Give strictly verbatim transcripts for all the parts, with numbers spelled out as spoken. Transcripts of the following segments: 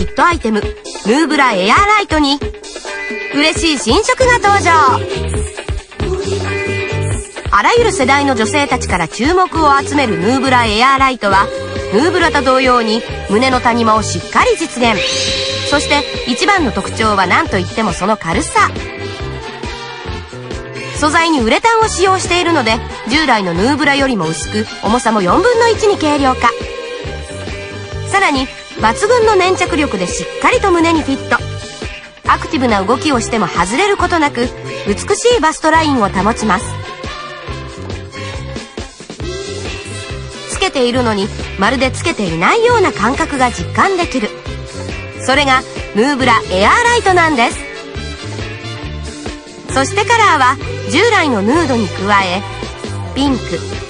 ヒットアイテムヌーブラエアーライトに嬉しい新色が登場。あらゆる世代の女性たちから注目を集めるヌーブラエアーライトは、ヌーブラと同様に胸の谷間をしっかり実現。そして一番の特徴は何といってもその軽さ。素材にウレタンを使用しているので、従来のヌーブラよりも薄く、重さもよんぶんのいちに軽量化。さらに抜群の粘着力でしっかりと胸にフィット。アクティブな動きをしても外れることなく、美しいバストラインを保ちます。つけているのにまるでつけていないような感覚が実感できる。それがヌーブラエアーライトなんです。そしてカラーは従来のヌードに加え、ピンク、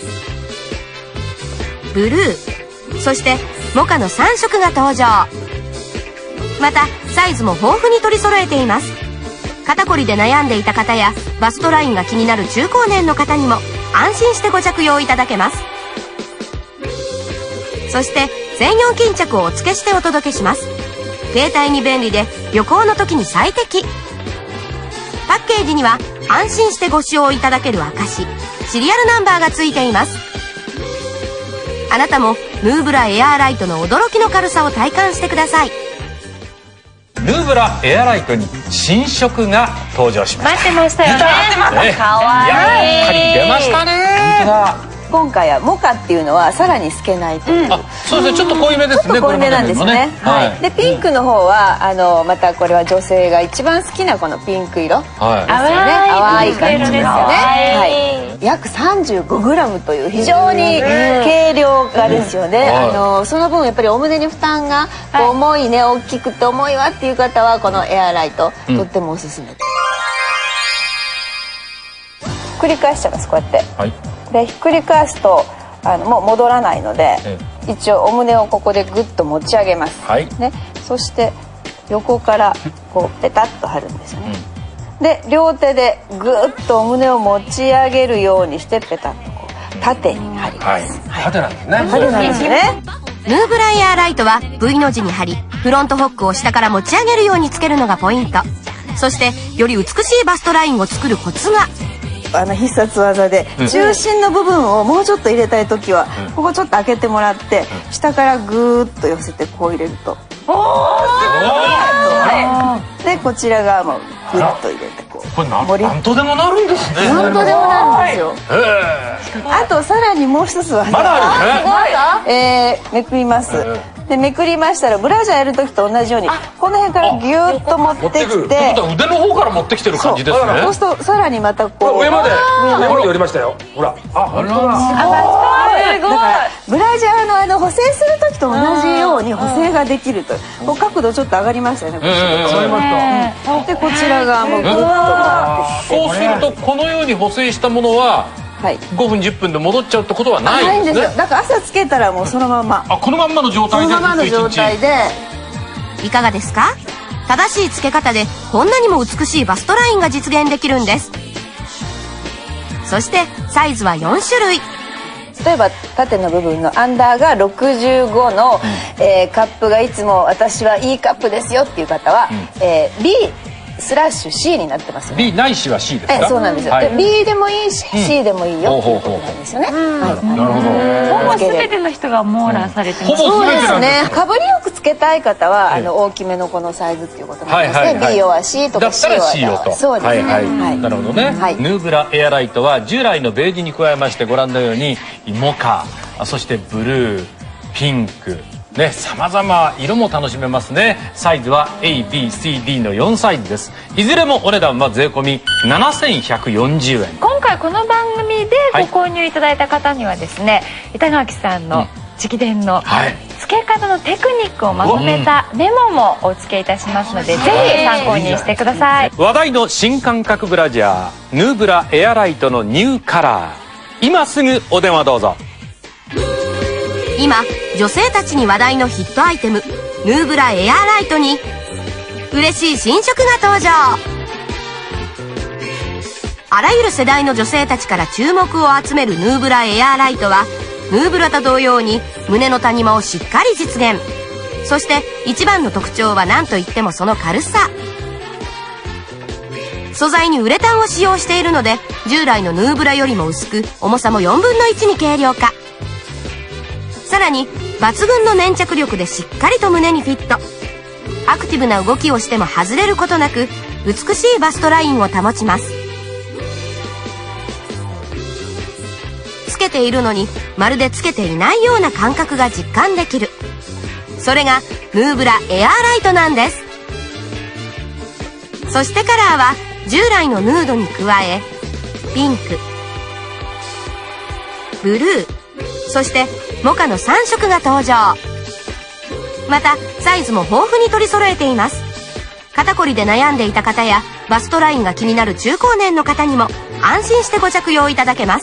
ブルー、そしてモカのさん色が登場。またサイズも豊富に取り揃えています。肩こりで悩んでいた方やバストラインが気になる中高年の方にも安心してご着用いただけます。そして専用巾着をお付けしてお届けします。携帯に便利で旅行の時に最適。パッケージには安心してご使用いただける証、シリアルナンバーがついています。あなたもヌーブラエアーライトの驚きの軽さを体感してください。 ヌーブラエアライトに新色が登場しました。 待ってましたよね。かわいい。 やっぱり出ましたね。本当だ。 今回はモカっていうのはさらに透けないという、うん、 あ、そうですね、ちょっと濃いめですね。 ちょっと濃いめなんですね。はい。でピンクの方はあのまたこれは女性が一番好きなこのピンク色ですよね。淡い感じですよね。はい。約 さんじゅうごグラム という非常に軽量化ですよね。あのその分やっぱりお胸に負担がこう重いね、大きくて重いわっていう方はこのエアライトとってもおすすめです。繰り返しちゃいます、こうやって。はい。でひっくり返すとあのもう戻らないので、ええ、一応お胸をここでグッと持ち上げます、はい、ね、そして横からこうペタッと貼るんですよね、うん、で両手でグッとお胸を持ち上げるようにしてペタッとこう縦に貼ります、はい、 縦なんですね。 縦なんですね。 ヌーブラエアーライトは V の字に貼り、フロントホックを下から持ち上げるようにつけるのがポイント。そしてより美しいバストラインを作るコツが、 あの必殺技で、うん、中心の部分をもうちょっと入れたい時は、うん、ここちょっと開けてもらって、うん、下からぐーっと寄せてこう入れると、おー、でこちら側もぐっと入れてこう、 これなんとでもなるんですね。 なんとでもなるんですよ。あとさらにもう一つはまだあるね。 えー、めくります。でめくりましたらブラジャーやる時と同じようにこの辺からギューッと持ってきて、 腕の方から持ってきてる感じですね。 そうするとさらにまたこう上まで上まで寄りましたよ。ほら、あ、本当だ。だからブラジャーのあの補正する時と同じように補正ができると、こう角度ちょっと上がりましたよね。でこちら側もグッと回ってきて、 そうするとこのように補正したものはごふんじゅっぷんで戻っちゃうってことはないんですね。 だから朝つけたらもうそのまま、 あ、このまんまの状態で、 そのままの状態で。 いかがですか？正しい付け方でこんなにも美しいバストラインが実現できるんです。そしてサイズはよんしゅるい。 例えば縦の部分のアンダーがろくじゅうごの、うん、えー、カップがいつも私はいいカップですよっていう方は、うん、えー、ビースラッシュ シー になってますよね。 ビー ないしは シー ですか？ え、そうなんですよ。はい、で ビー でもいいし、うん、シー でもいいよっていうことなんですよね。はい、 なるほど。 ほぼ全ての人が網羅されてます。 そうですね。かぶりよくつけたい方はあの大きめのこのサイズっていうことなんですね。ビー は シー とか シー はシー をと。 そうですね。はいはい。なるほどね。ヌーブラエアライトは従来のベージュに加えまして、ご覧のようにモカ、そしてブルー、ピンク。ね、様々色も楽しめますね。サイズは エービーシーディー のよんサイズです。いずれもお値段は税込みななせんひゃくよんじゅうえん。 今回この番組でご購入いただいた方にはですね、はい、板垣さんの直伝の付け方のテクニックをまとめたメモもお付けいたしますので、ぜひ参考にしてください。 話題の新感覚ブラジャーヌーブラエアライトのニューカラー、今すぐお電話どうぞ。 今女性たちに話題のヒットアイテムヌーブラエアーライトに嬉しい新色が登場。あらゆる世代の女性たちから注目を集めるヌーブラエアーライトは、ヌーブラと同様に胸の谷間をしっかり実現。 そして一番の特徴は何といってもその軽さ。素材にウレタンを使用しているので従来のヌーブラよりも薄く、重さもよんぶんのいちに軽量化。さらに抜群の粘着力でしっかりと胸にフィット。アクティブな動きをしても外れることなく美しいバストラインを保ちます。つけているのにまるでつけていないような感覚が実感できる。それがヌーブラエアーライトなんです。そしてカラーは従来のヌードに加えピンク、ブルー、そしてモカのさんしょくが登場。またサイズも豊富に取り揃えています。肩こりで悩んでいた方やバストラインが気になる中高年の方にも安心してご着用いただけます。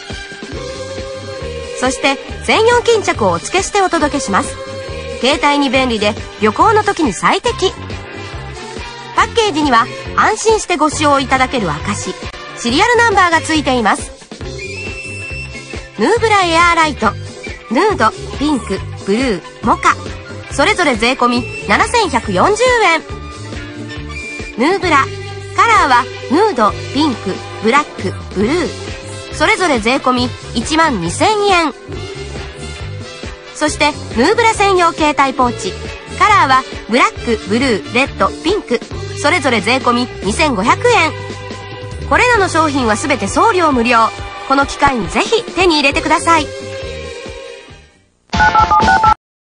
そして専用巾着をお付けしてお届けします。携帯に便利で旅行の時に最適。パッケージには安心してご使用いただける証、シリアルナンバーがついています。ヌーブラエアーライト、ヌード、ピンク、ブルー、モカ、それぞれ税込ななせんひゃくよんじゅうえん。ヌーブラカラーはヌード、ピンク、ブラック、ブルー、それぞれ税込いちまんにせんえん。そしてヌーブラ専用携帯ポーチ、カラーはブラック、ブルー、レッド、ピンク、それぞれ税込にせんごひゃくえん。これらの商品は全て送料無料。この機会にぜひ手に入れてください。